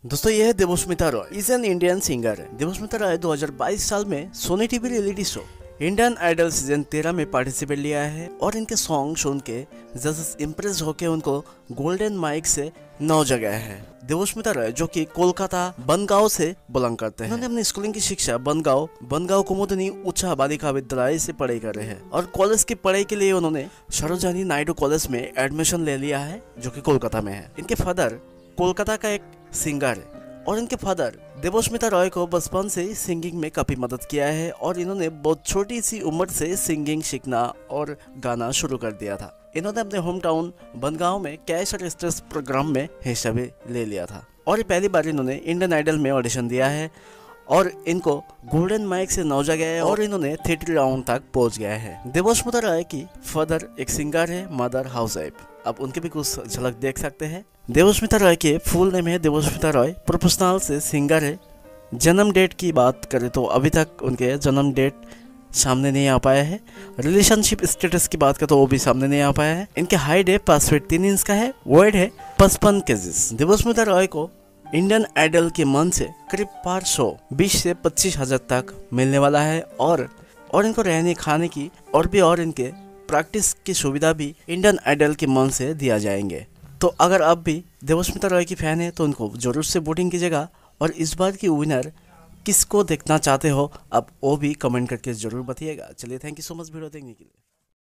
दोस्तों ये है Debasmita Roy. Is an Indian singer. Debasmita Roy 2022 साल में Sony TV reality show Indian Idol season 13 में पार्टिसिपेट लिया है और इनके सॉन्ग सुन के जजेस इम्प्रेस होकर उनको गोल्डन माइक से 9 जगह है। देवस्मिता रॉय जो कि कोलकाता बनगांव से बिलोंग करते हैं। उन्होंने अपनी स्कूलिंग की शिक्षा बनगांव कुमुदनी उच्च बालिका विद्यालय से पढ़ाई कर रहे हैं और कॉलेज की पढ़ाई के लिए उन्होंने सरोजिनी नायडू कॉलेज में एडमिशन ले लिया है जो कि कोलकाता में है। इनके फादर कोलकाता का एक सिंगर है और इनके फादर देवस्मिता रॉय को बचपन से सिंगिंग में काफ़ी मदद किया है और इन्होंने बहुत छोटी सी उम्र से सिंगिंग सीखना और गाना शुरू कर दिया था। इन्होंने अपने होम टाउन बनगांव में कैश और स्टेज प्रोग्राम में हिस्सा भी ले लिया था और पहली बार इन्होंने इंडियन आइडल में ऑडिशन दिया है और इनको गोल्डन माइक से 9 जगह है और इन्होंने 30 राउंड तक पहुंच गया है। देवस्मिता रॉय की फादर एक सिंगर है, मदर हाउसवाइफ। आप उनके भी कुछ झलक देख सकते हैं। देवस्मिता रॉय के फुल नेम है देवस्मिता रॉय। प्रोफेशनल से सिंगर है। जन्म डेट की बात करें तो अभी तक उनके जन्म डेट सामने नहीं आ पाया है। रिलेशनशिप स्टेटस की बात करें तो वो भी सामने नहीं आ पाया है। इनके हाइट है 5 फीट 3 इंच का है। वेट है 55 केजीज। देवस्मिता रॉय को इंडियन आइडल के मंच से करीब 20 से 25 हजार तक मिलने वाला है और इनको रहने खाने की और इनके प्रैक्टिस की सुविधा भी इंडियन आइडल के मंच से दिया जाएंगे। तो अगर आप भी देवस्मिता रॉय की फैन है तो उनको जरूर से वोटिंग कीजिएगा और इस बार की विनर किसको देखना चाहते हो आप वो भी कमेंट करके जरूर बताइएगा। चलिए, thank you so much video देखने के लिए।